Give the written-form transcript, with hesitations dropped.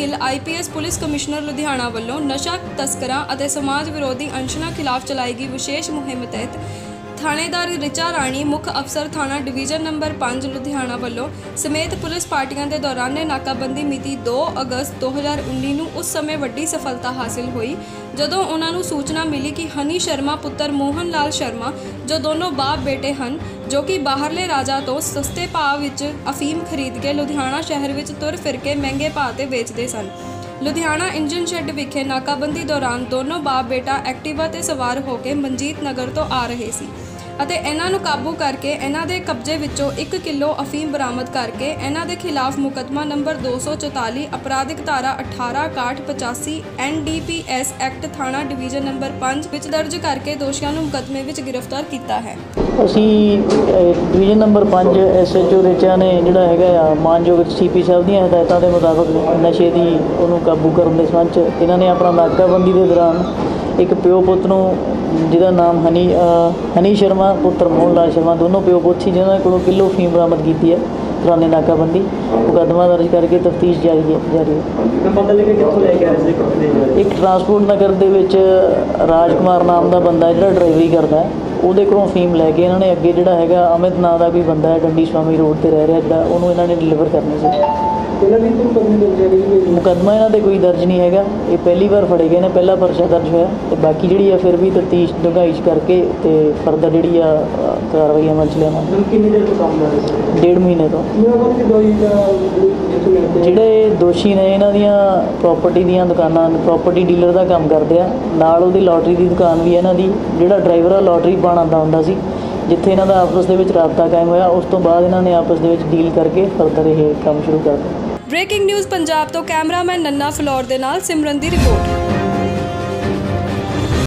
Gill IPS police commissioner Ludhiana ਵੱਲੋਂ ਨਸ਼ਾ ਤਸਕਰਾਂ ਅਤੇ ਸਮਾਜ ਵਿਰੋਧੀ ਅੰਸ਼ਰਾਂ ਖਿਲਾਫ ਚਲਾਈ ਗਈ ਵਿਸ਼ੇਸ਼ ਮੁਹਿੰਮ ਤਹਿਤ थानेदार रिचा राणी मुख अफसर थाना डिवीजन नंबर 5 लुधियाना वालों समेत पुलिस पार्टियां के दौरान नाकाबंदी मिति 2 अगस्त 2019 नूं उस समय वड्डी सफलता हासिल हुई जदों उन्हां नूं सूचना मिली कि हनी शर्मा पुत्र मोहन लाल शर्मा जो दोनों बाप बेटे हैं जो कि बाहरले राजा तो सस्ते भाव विच अफीम खरीद के लुधियाना शहर विच तुर फिर के महंगे भाव ते बेचते सन। लुधियाना इंजन शेड विखे नाकाबंदी दौरान दोनों बाप बेटा एक्टिवा ते सवार होकर मनजीत नगर तो आ रहे सी ਅਤੇ ਇਹਨਾਂ ਨੂੰ ਕਾਬੂ ਕਰਕੇ ਇਹਨਾਂ ਦੇ ਕਬਜ਼ੇ ਵਿੱਚੋਂ 1 ਕਿਲੋ ਅਫੀਮ ਬਰਾਮਦ ਕਰਕੇ ਇਹਨਾਂ ਦੇ ਖਿਲਾਫ ਮੁਕੱਦਮਾ ਨੰਬਰ 244 ਅਪਰਾਧਿਕ ਧਾਰਾ 18/85 NDPS ਐਕਟ ਥਾਣਾ ਡਿਵੀਜ਼ਨ ਨੰਬਰ 5 ਵਿੱਚ ਦਰਜ ਕਰਕੇ ਦੋਸ਼ੀਆਂ ਨੂੰ ਮੁਕੱਦਮੇ ਵਿੱਚ ਗ੍ਰਿਫਤਾਰ ਕੀਤਾ ਹੈ। ਅਸੀਂ ਡਿਵੀਜ਼ਨ ਨੰਬਰ 5 SHO ਰਿਚਾ ਨੇ ਜਿਹੜਾ ਹੈਗਾ ਆ ਮਾਨਯੋਗ CP ਸਾਹਿਬ ਦੀਆਂ ਹਦਾਇਤਾਂ ਦੇ ਮੁਤਾਬਕ ਨਸ਼ੇ ਦੀ ਉਹਨੂੰ ਕਾਬੂ ਕਰਨ ਦੇ ਸੰਬੰਧ 'ਚ ਇਹਨਾਂ ਨੇ ਆਪਣਾ ਨਾਕਾਬੰਦੀ ਦੇ ਦੌਰਾਨ ਇੱਕ ਪਿਓ ਪੁੱਤ ਨੂੰ ਜਿਹਦਾ ਨਾਮ ਹਨੀ ਸ਼ਰਮਾ ਪੁੱਤਰ ਮੋਹਨ ਲਾਲ ਸ਼ਰਮਾ ਦੋਨੋਂ ਪਿਓ ਪੁੱਤ ਸੀ ਜਿਨ੍ਹਾਂ ਕੋਲੋਂ ਕਿਲੋ ਅਫੀਮ ਬਰਾਮਦ ਕੀਤੀ ਹੈ। ਪੁਰਾਣੇ ਨਾਕਾਬੰਦੀ ਮੁਕੱਦਮਾ ਦਰਜ ਕਰਕੇ ਤਫਤੀਸ਼ ਜਾਰੀ ਹੈ। ਪਤਾ ਲੱਗਿਆ ਕਿੱਥੋਂ ਲੈ ਕੇ ਆਏ ਸੀ? ਇੱਕ ਟਰਾਂਸਪੋਰਟ ਨਗਰ ਦੇ ਵਿੱਚ ਰਾਜ ਕੁਮਾਰ ਨਾਮ ਦਾ ਬੰਦਾ ਜਿਹੜਾ ਡਰਾਈਵਰੀ ਕਰਦਾ ਹੈ ਉਹਦੇ ਕੋਲੋਂ ਅਫੀਮ ਲੈ ਕੇ ਇਹਨਾਂ ਨੇ ਅੱਗੇ ਜਿਹੜਾ ਹੈਗਾ ਅਮਿਤ ਨਾਂ ਦਾ ਕੋਈ ਬੰਦਾ ਹੈ ਡੰਡੀ ਸਵਾਮੀ ਰੋਡ 'ਤੇ ਰਹਿ ਰਿਹਾ ਜਿਹੜਾ ਉਹਨੂੰ ਇਹਨਾਂ ਨੇ ਡਿਲੀਵਰ ਕਰਨੀ ਸੀ। ਮੁਕੱਦਮਾ ਇਹਨਾਂ 'ਤੇ ਕੋਈ ਦਰਜ ਨਹੀਂ ਹੈਗਾ, ਇਹ ਪਹਿਲੀ ਵਾਰ ਫੜੇ ਗਏ ਨੇ, ਪਹਿਲਾ ਪਰਚਾ ਦਰਜ ਹੋਇਆ ਅਤੇ ਬਾਕੀ ਜਿਹੜੀ ਆ ਫਿਰ ਵੀ ਤਫਤੀਸ਼ ਡੂੰਘਾਈ 'ਚ ਕਰਕੇ ਅਤੇ ਫਰਦਰ ਜਿਹੜੀ ਆ ਕਾਰਵਾਈ ਅਮਲ 'ਚ ਲਿਆਵਾਂਗੇ। ਕਿੰਨੀ ਦੇਰ ਤੋਂ ਕੰਮ ਕਰ ਰਹੇ ਸੀ? 1.5 ਮਹੀਨੇ ਤੋਂ। ਜਿਹੜੇ ਦੋਸ਼ੀ ਨੇ ਇਹਨਾਂ ਦੀਆਂ ਪ੍ਰੋਪਰਟੀ ਦੀਆਂ ਦੁਕਾਨਾਂ ਪ੍ਰੋਪਰਟੀ ਡੀਲਰ ਦਾ ਕੰਮ ਕਰਦੇ ਆ, ਨਾਲ ਉਹਦੀ ਲੋਟਰੀ ਦੀ ਦੁਕਾਨ ਵੀ ਹੈ ਇਹਨਾਂ ਦੀ। ਜਿਹੜਾ ਡਰਾਈਵਰ ਆ ਲੋਟਰੀ ਪਾਉਣ ਆਉਂਦਾ ਹੁੰਦਾ ਸੀ, ਜਿੱਥੇ ਇਹਨਾਂ ਦਾ ਆਪਸ ਦੇ ਵਿੱਚ ਰਾਬਤਾ ਕਾਇਮ ਹੋਇਆ ਉਸ ਤੋਂ ਬਾਅਦ ਇਹਨਾਂ ਨੇ ਆਪਸ ਦੇ ਵਿੱਚ ਡੀਲ ਕਰਕੇ ਫਰਦਰ ਇਹ ਕੰਮ ਸ਼ੁਰੂ ਕਰ ਦਿੱਤਾ। ब्रेकिंग न्यूज़ पंजाब तो कैमरामैन नन्ना फलौर दे नाल सिमरन दी रिपोर्ट।